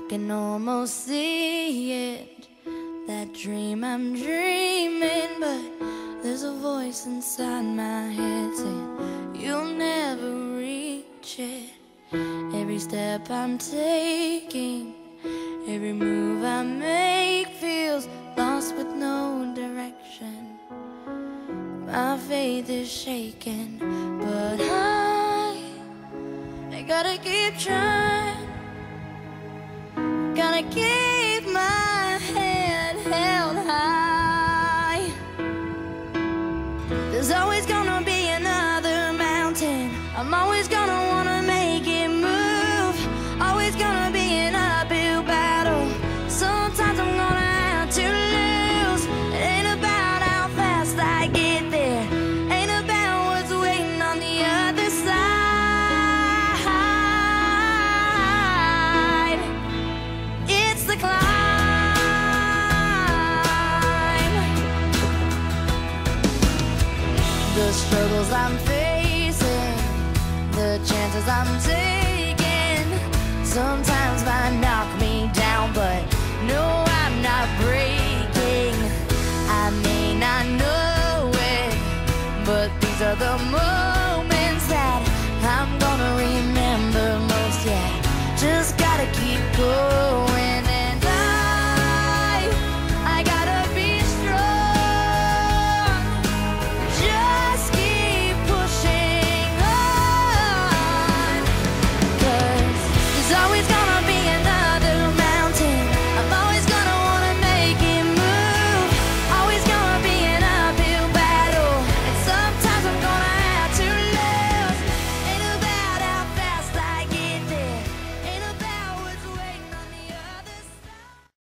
can almost see it, that dream I'm dreaming, but there's a voice inside my head saying you'll never reach it. Every step I'm taking, every move I make feels lost with no direction. My faith is shaking, but I gotta keep trying. Gotta keep my head held high. There's always gonna be another mountain. I'm always gonna wanna make it move. Always gonna be an uphill battle. Sometimes I'm gonna have to lose. It ain't about how fast I get there, ain't about what's waiting on the other side. It's the climb. The struggles I'm facing, the chances I'm taking, sometimes might knock me down, but no, I'm not breaking. I may not know it, but these are the moments